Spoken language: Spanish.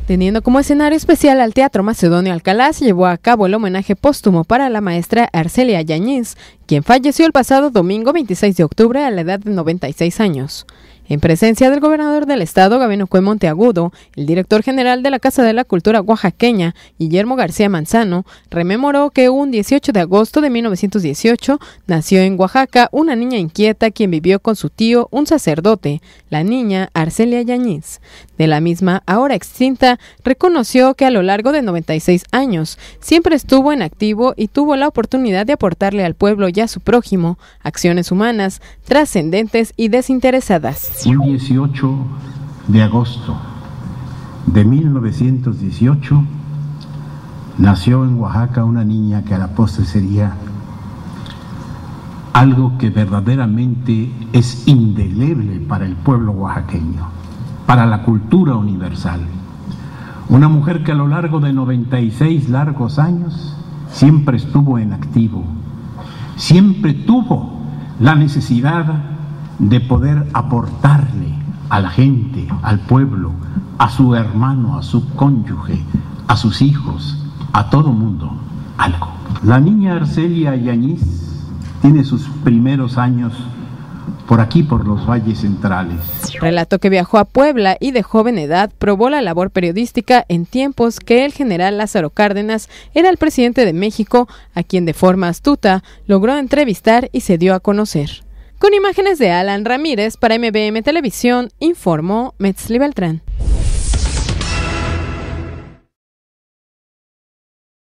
Teniendo como escenario especial al Teatro Macedonio Alcalá, se llevó a cabo el homenaje póstumo para la maestra Arcelia Yáñez, quien falleció el pasado domingo 26 de octubre a la edad de 96 años. En presencia del gobernador del estado, Gabino Cue Monteagudo, el director general de la Casa de la Cultura oaxaqueña, Guillermo García Manzano, rememoró que un 18 de agosto de 1918 nació en Oaxaca una niña inquieta quien vivió con su tío, un sacerdote, la niña Arcelia Yáñez. De la misma, ahora extinta, reconoció que a lo largo de 96 años siempre estuvo en activo y tuvo la oportunidad de aportarle al pueblo y a su prójimo acciones humanas, trascendentes y desinteresadas. Un 18 de agosto de 1918 nació en Oaxaca una niña que a la postre sería algo que verdaderamente es indeleble para el pueblo oaxaqueño, para la cultura universal. Una mujer que a lo largo de 96 largos años siempre estuvo en activo, siempre tuvo la necesidad de poder aportarle a la gente, al pueblo, a su hermano, a su cónyuge, a sus hijos, a todo mundo, algo. La niña Arcelia Yáñez tiene sus primeros años por aquí, por los valles centrales. Relató que viajó a Puebla y de joven edad probó la labor periodística en tiempos que el general Lázaro Cárdenas era el presidente de México, a quien de forma astuta logró entrevistar y se dio a conocer. Con imágenes de Alan Ramírez para MBM Televisión, informó Metzli Beltrán.